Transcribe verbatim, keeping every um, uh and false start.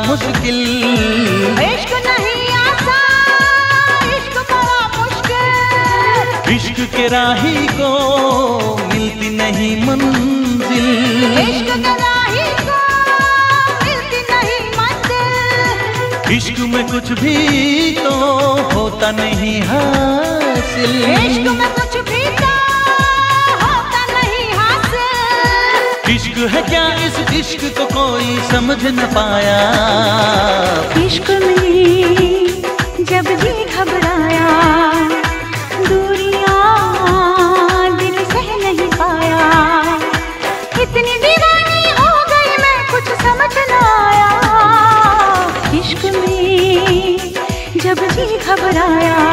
मुश्किल। इश्क नहीं आसान, इश्क बड़ा मुश्किल। इश्क के राही को मिलती नहीं मंजिल। इश्क के राही को मिलती नहीं मंजिल। इश्क में कुछ भी तो होता नहीं हासिल। इश्क में कुछ भी तो होता नहीं हासिल। इश्क है क्या इस इश्क को कोई समझ न पाया। इश्क में जब जी घबराया, दूरियां दिल सह नहीं पाया। इतनी दीवानी हो गई मैं कुछ समझ न आया। इश्क में जब जी घबराया,